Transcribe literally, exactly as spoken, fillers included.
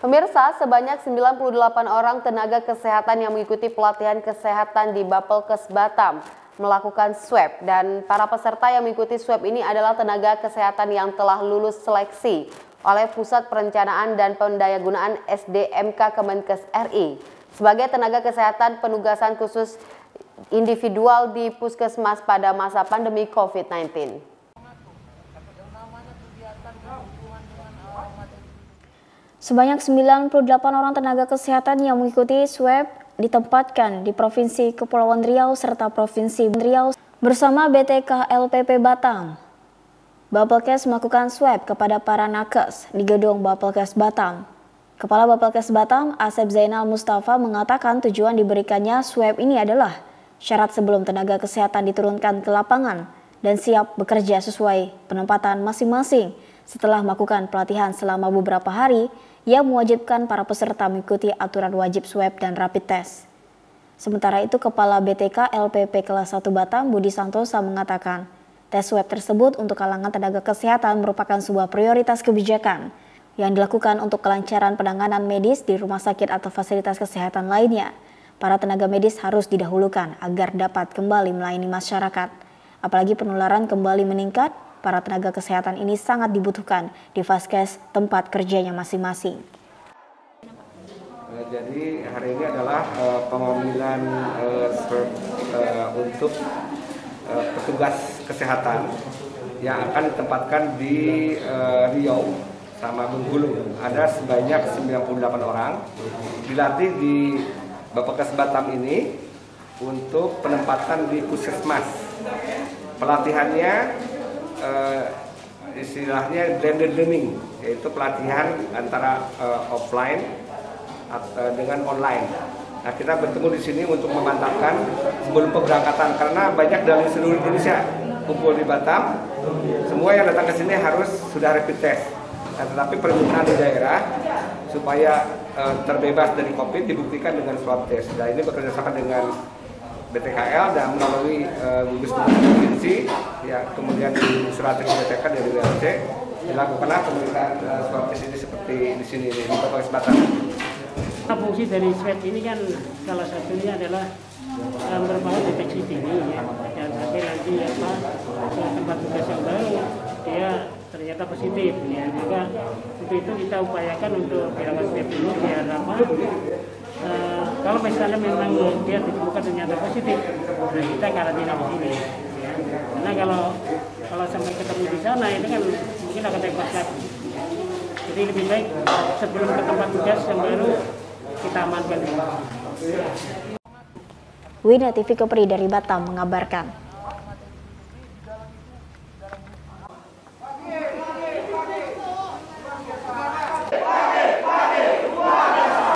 Pemirsa, sebanyak sembilan puluh delapan orang tenaga kesehatan yang mengikuti pelatihan kesehatan di Bapelkes Batam melakukan swab, dan para peserta yang mengikuti swab ini adalah tenaga kesehatan yang telah lulus seleksi oleh Pusat Perencanaan dan Pendayagunaan S D M K Kemenkes R I sebagai tenaga kesehatan penugasan khusus individual di Puskesmas pada masa pandemi COVID sembilan belas. Sebanyak sembilan puluh delapan orang tenaga kesehatan yang mengikuti swab ditempatkan di Provinsi Kepulauan Riau serta Provinsi Riau bersama B T K L P P Batam. Bapelkes melakukan swab kepada para nakes di gedung Bapelkes Batam. Kepala Bapelkes Batam, Asep Zainal Mustafa, mengatakan tujuan diberikannya swab ini adalah syarat sebelum tenaga kesehatan diturunkan ke lapangan dan siap bekerja sesuai penempatan masing-masing. Setelah melakukan pelatihan selama beberapa hari, yang mewajibkan para peserta mengikuti aturan wajib swab dan rapid test. Sementara itu, Kepala B T K L P P Kelas satu Batam, Budi Santosa, mengatakan tes swab tersebut untuk kalangan tenaga kesehatan merupakan sebuah prioritas kebijakan yang dilakukan untuk kelancaran penanganan medis di rumah sakit atau fasilitas kesehatan lainnya. Para tenaga medis harus didahulukan agar dapat kembali melayani masyarakat. Apalagi penularan kembali meningkat, para tenaga kesehatan ini sangat dibutuhkan di vaskes tempat kerjanya masing-masing. Jadi hari ini adalah uh, pengambilan uh, swab uh, untuk uh, petugas kesehatan yang akan ditempatkan di uh, Riau sama Bengkulu. Ada sebanyak sembilan puluh delapan orang dilatih di Bapelkes Batam ini untuk penempatan di Puskesmas. Pelatihannya Uh, istilahnya blended learning, yaitu pelatihan antara uh, offline uh, dengan online. Nah, kita bertemu di sini untuk memantapkan sebelum pemberangkatan, karena banyak dari seluruh Indonesia kumpul di Batam. Semua yang datang ke sini harus sudah rapid test. Nah, tetapi permintaan di daerah supaya uh, terbebas dari COVID dibuktikan dengan swab test. Nah, ini bekerjasama dengan B T K L dan melalui uh, gugus tugas provinsi, ya, kemudian disurati ke B T K dari W R C, dilakukanlah pemeriksaan uh, swab test ini seperti di sini di Bapelkes Batam. Fungsi dari swab ini kan salah satunya adalah um, berbau deteksi dini, ya, dan sampai nanti apa tempat tugas yang baru dia ternyata positif, ya. Juga untuk itu kita upayakan untuk dilakukan swab ini biar apa? Uh, kalau misalnya memang dia ditemukan ternyata positif, nah kita karantina di sini. Ya. Karena kalau kalau sampai ketemu di sana itu kan mungkin akan repot lagi. Jadi lebih baik sebelum ke tempat tugas yang baru kita amankan. Wina T V Kepri dari Batam mengabarkan.